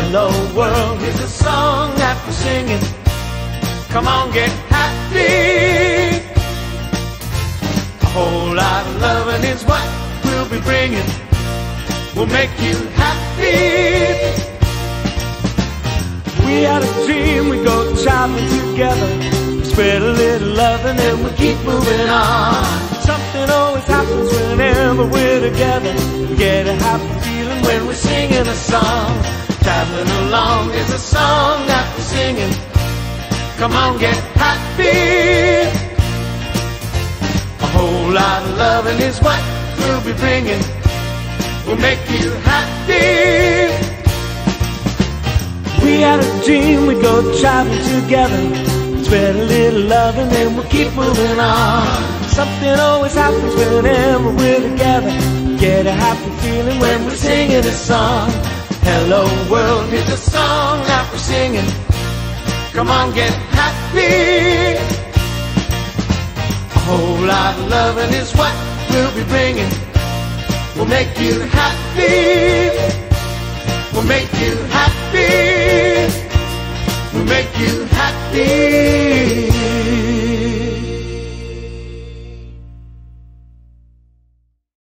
Hello world, here's a song that we're singing. Come on, get happy. A whole lot of loving is what we'll be bringing. We'll make you happy. We had a dream, we go shopping together. Spread a little loving and we keep moving on. Something always happens whenever we're together. We get a happy feeling when we're singing a song. Traveling along is a song that we're singing. Come on, get happy. A whole lot of loving is what we'll be bringing. We'll make you happy. We had a dream, we go traveling together. Spread a little loving and we'll keep moving on. Something always happens whenever we're together. Get a happy feeling when we're singing a song. Hello world, here's a song that we're singing. Come on, get happy. A whole lot of loving is what we'll be bringing. We'll make you happy. We'll make you happy.